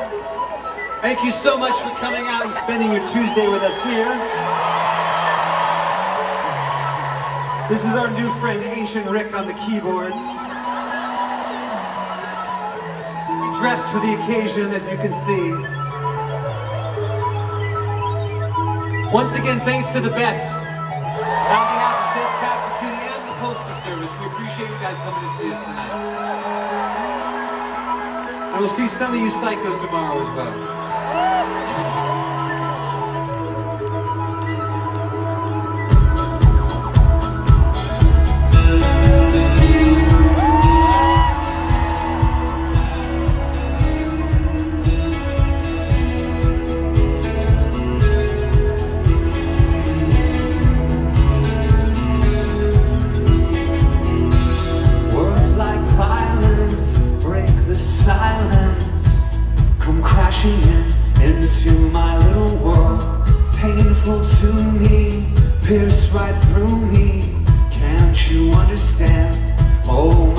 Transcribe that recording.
Thank you so much for coming out and spending your Tuesday with us here. This is our new friend, Ancient Rick, on the keyboards. He dressed for the occasion, as you can see. Once again, thanks to the Beths. On behalf of Dave Patrick Cooney and the Postal Service, we appreciate you guys coming to see us tonight. And we'll see some of you psychos tomorrow as well. Into my little world, painful to me, pierce right through me. Can't you understand? Oh.